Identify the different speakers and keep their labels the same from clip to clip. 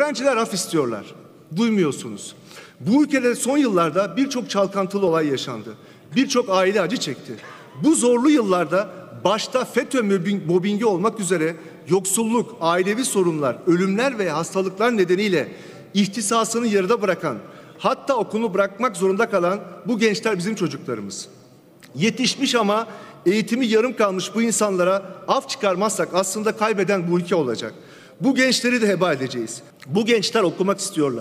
Speaker 1: Öğrenciler af istiyorlar. Duymuyorsunuz. Bu ülkede son yıllarda birçok çalkantılı olay yaşandı. Birçok aile acı çekti. Bu zorlu yıllarda başta FETÖ mobbingi olmak üzere yoksulluk, ailevi sorunlar, ölümler ve hastalıklar nedeniyle ihtisasını yarıda bırakan, hatta okulunu bırakmak zorunda kalan bu gençler bizim çocuklarımız. Yetişmiş ama eğitimi yarım kalmış bu insanlara af çıkarmazsak aslında kaybeden bu ülke olacak. Bu gençleri de heba edeceğiz. Bu gençler okumak istiyorlar.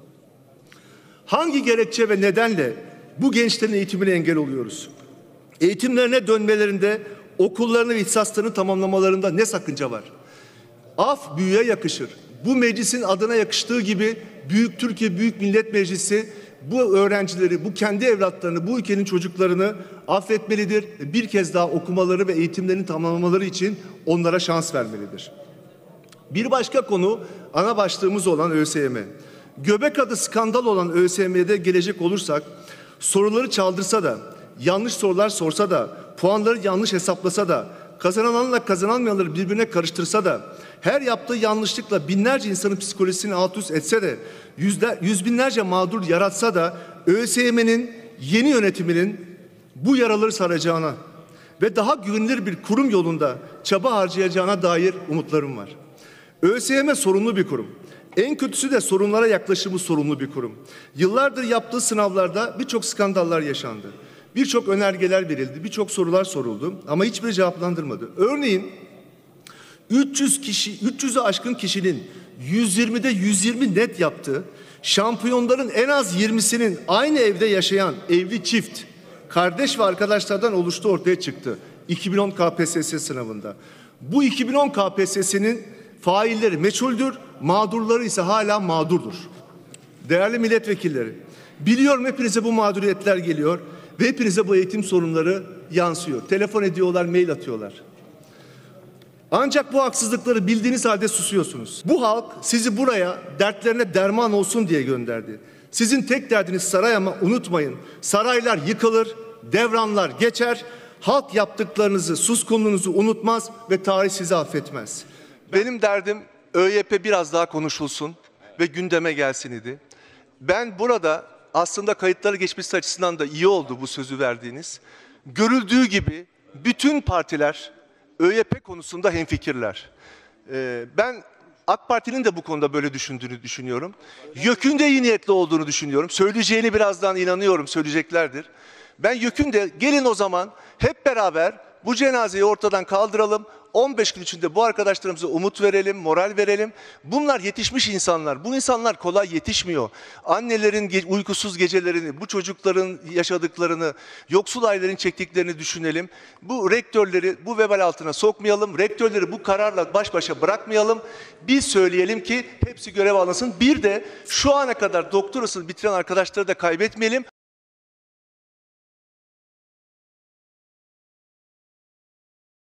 Speaker 1: Hangi gerekçe ve nedenle bu gençlerin eğitimine engel oluyoruz? Eğitimlerine dönmelerinde, okullarını ve ihtisaslarını tamamlamalarında ne sakınca var? Af büyüğe yakışır. Bu meclisin adına yakıştığı gibi Büyük Türkiye Büyük Millet Meclisi bu öğrencileri, bu kendi evlatlarını, bu ülkenin çocuklarını affetmelidir. Bir kez daha okumaları ve eğitimlerini tamamlamaları için onlara şans vermelidir. Bir başka konu ana başlığımız olan ÖSYM. Göbek adı skandal olan ÖSYM'de gelecek olursak, soruları çaldırsa da, yanlış sorular sorsa da, puanları yanlış hesaplasa da, kazananlarla kazananmayanları birbirine karıştırsa da, her yaptığı yanlışlıkla binlerce insanın psikolojisini alt üst etse de, yüz binlerce mağdur yaratsa da, ÖSYM'nin yeni yönetiminin bu yaraları saracağına ve daha güvenilir bir kurum yolunda çaba harcayacağına dair umutlarım var. ÖSYM sorumlu bir kurum. En kötüsü de sorunlara yaklaşımı sorumlu bir kurum. Yıllardır yaptığı sınavlarda birçok skandallar yaşandı. Birçok önergeler verildi, birçok sorular soruldu ama hiçbiri cevaplandırmadı. Örneğin 300'ü aşkın kişinin 120'de 120 net yaptığı, şampiyonların en az 20'sinin aynı evde yaşayan evli çift, kardeş ve arkadaşlardan oluştuğu ortaya çıktı 2010 KPSS sınavında. Bu 2010 KPSS'nin failleri meçhuldür, mağdurları ise hala mağdurdur. Değerli milletvekilleri, biliyorum hepinize bu mağduriyetler geliyor ve hepinize bu eğitim sorunları yansıyor. Telefon ediyorlar, mail atıyorlar. Ancak bu haksızlıkları bildiğiniz halde susuyorsunuz. Bu halk sizi buraya dertlerine derman olsun diye gönderdi. Sizin tek derdiniz saray ama unutmayın, saraylar yıkılır, devranlar geçer, halk yaptıklarınızı, suskunluğunuzu unutmaz ve tarih sizi affetmez. Benim derdim ÖYP biraz daha konuşulsun ve gündeme gelsin idi. Ben burada aslında kayıtları geçmesi açısından da iyi oldu bu sözü verdiğiniz. Görüldüğü gibi bütün partiler ÖYP konusunda hemfikirler. Ben AK Parti'nin de bu konuda böyle düşündüğünü düşünüyorum. YÖK'ün de iyi niyetli olduğunu düşünüyorum. Söyleyeceğini birazdan inanıyorum söyleyeceklerdir. Ben YÖK'ün de gelin o zaman hep beraber bu cenazeyi ortadan kaldıralım. 15 gün içinde bu arkadaşlarımıza umut verelim, moral verelim. Bunlar yetişmiş insanlar. Bu insanlar kolay yetişmiyor. Annelerin uykusuz gecelerini, bu çocukların yaşadıklarını, yoksul ailelerin çektiklerini düşünelim. Bu rektörleri bu vebal altına sokmayalım. Rektörleri bu kararla baş başa bırakmayalım. Biz söyleyelim ki hepsi görev alınsın. Bir de şu ana kadar doktorasını bitiren arkadaşları da kaybetmeyelim.